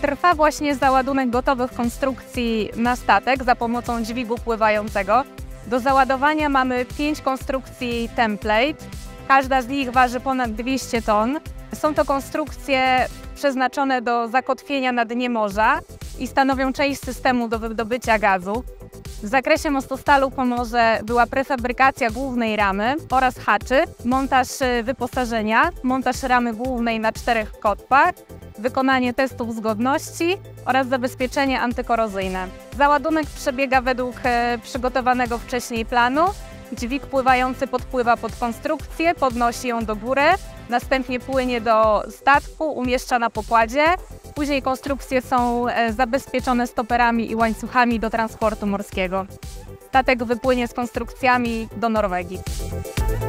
Trwa właśnie załadunek gotowych konstrukcji na statek za pomocą dźwigu pływającego. Do załadowania mamy 5 konstrukcji template. Każda z nich waży ponad 200 ton. Są to konstrukcje przeznaczone do zakotwienia na dnie morza i stanowią część systemu do wydobycia gazu. W zakresie Mostostalu pomoże była prefabrykacja głównej ramy oraz haczy, montaż wyposażenia, montaż ramy głównej na 4 kotwach, wykonanie testów zgodności oraz zabezpieczenie antykorozyjne. Załadunek przebiega według przygotowanego wcześniej planu. Dźwig pływający podpływa pod konstrukcję, podnosi ją do góry, następnie płynie do statku, umieszcza na pokładzie. Później konstrukcje są zabezpieczone stoperami i łańcuchami do transportu morskiego. Statek wypłynie z konstrukcjami do Norwegii.